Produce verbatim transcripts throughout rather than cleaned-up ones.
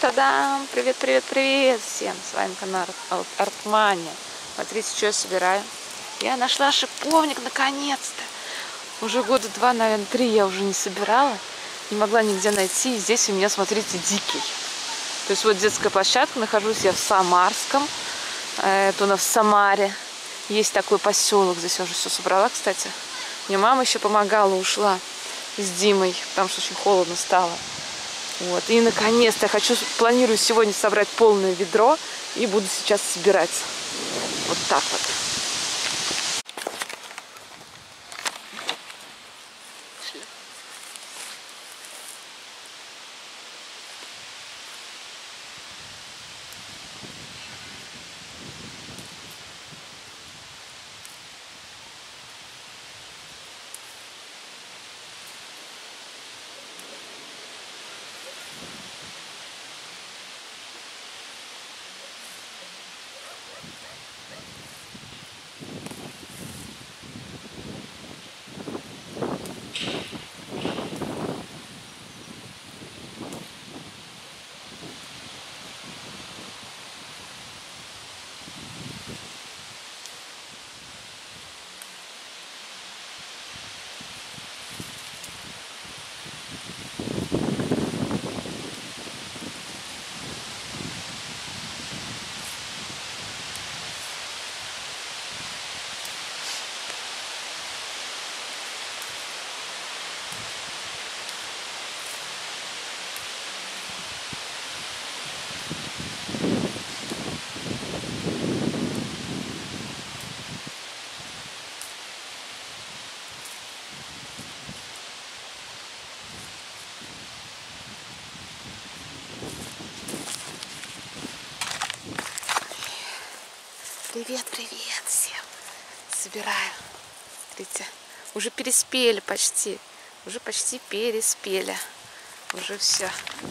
Та-дам! Привет, привет, привет всем! С вами канал Артмания. Смотрите, что я собираю. Я нашла шиповник наконец-то. Уже года два, наверное, три я уже не собирала. Не могла нигде найти. И здесь у меня, смотрите, дикий. То есть вот детская площадка. Нахожусь я в Самарском. Это у нас в Самаре. Есть такой поселок. Здесь я уже все собрала, кстати. Мне мама еще помогала, ушла с Димой, потому что очень холодно стало. Вот. И наконец-то я хочу, планирую сегодня собрать полное ведро и буду сейчас собирать. Вот так вот. Привет, привет всем. Собираю. Смотрите, уже переспели почти. Уже почти переспели. Уже все.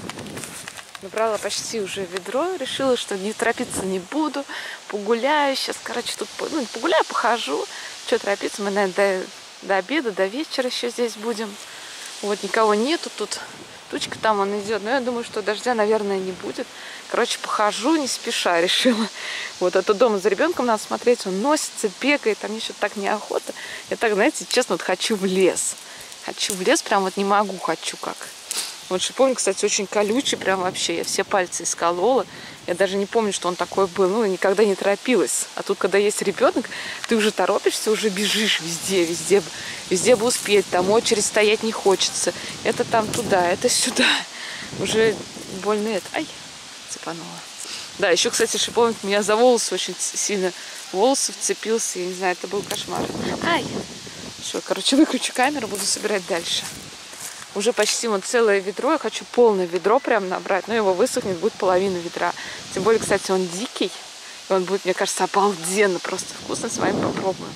Набрала почти уже ведро. Решила, что не торопиться не буду. Погуляю сейчас. Короче, тут ну, погуляю, похожу. Что торопиться? Мы, наверное, до, до обеда, до вечера еще здесь будем. Вот никого нету тут. Тучка там он идет. Но я думаю, что дождя, наверное, не будет. Короче, похожу не спеша, решила. Вот, а то дома за ребенком надо смотреть. Он носится, бегает. А мне что-то так неохота. Я так, знаете, честно, вот хочу в лес. Хочу в лес, прям вот не могу, хочу как. Вот шиповник, кстати, очень колючий, прям вообще. Я все пальцы исколола. Я даже не помню, что он такой был. Ну, никогда не торопилась. А тут, когда есть ребенок, ты уже торопишься, уже бежишь везде, везде. Везде бы успеть. Там очередь стоять не хочется. Это там туда, это сюда. Уже больно это. Ай, цепанула. Да, еще, кстати, шиповник меня за волосы очень сильно. Волосы вцепился. Я не знаю, это был кошмар. Ай. Все, короче, выключу камеру, буду собирать дальше. Уже почти вот целое ведро. Я хочу полное ведро прям набрать. Но его высохнет, будет половина ведра. Тем более, кстати, он дикий. И он будет, мне кажется, обалденно. Просто вкусно. С вами попробуем.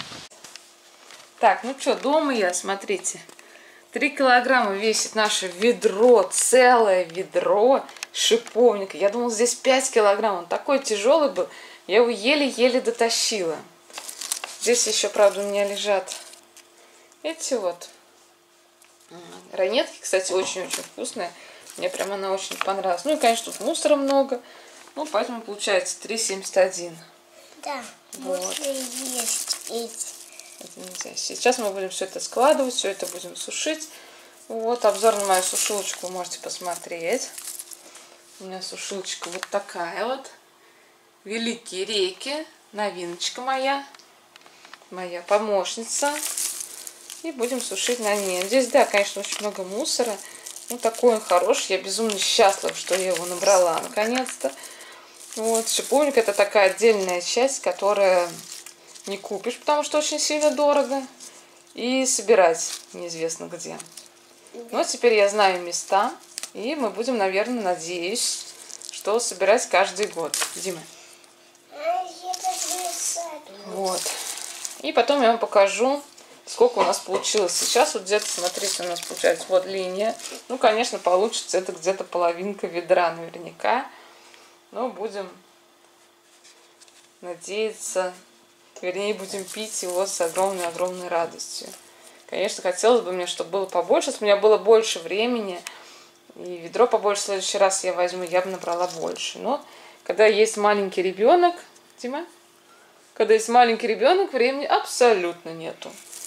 Так, ну что, дома я, смотрите. Три килограмма весит наше ведро. Целое ведро шиповника. Я думала, здесь пять килограмм. Он такой тяжелый был. Я его еле-еле дотащила. Здесь еще, правда, у меня лежат эти вот ранетки, кстати, очень-очень вкусная. Мне прям она очень понравилась. Ну и, конечно, тут мусора много. Ну, поэтому получается три семьдесят один. Да, вот. Есть эти. Это нельзя. Сейчас мы будем все это складывать, все это будем сушить. Вот обзор на мою сушилочку вы можете посмотреть. У меня сушилочка вот такая вот. Великие реки. Новиночка моя. Моя помощница. И будем сушить на ней. Здесь, да, конечно, очень много мусора. Ну, такой он хороший. Я безумно счастлива, что я его набрала наконец-то. Вот, шиповник — это такая отдельная часть, которая не купишь, потому что очень сильно дорого. И собирать неизвестно где. Но теперь я знаю места. И мы будем, наверное, надеюсь, что собирать каждый год. Дима. Вот. И потом я вам покажу, сколько у нас получилось. Сейчас вот где-то, смотрите, у нас получается вот линия. Ну, конечно, получится это где-то половинка ведра наверняка. Но будем надеяться, вернее, будем пить его с огромной-огромной радостью. Конечно, хотелось бы мне, чтобы было побольше, чтобы у меня было больше времени. И ведро побольше в следующий раз я возьму, я бы набрала больше. Но когда есть маленький ребенок, Дима, когда есть маленький ребенок, времени абсолютно нету.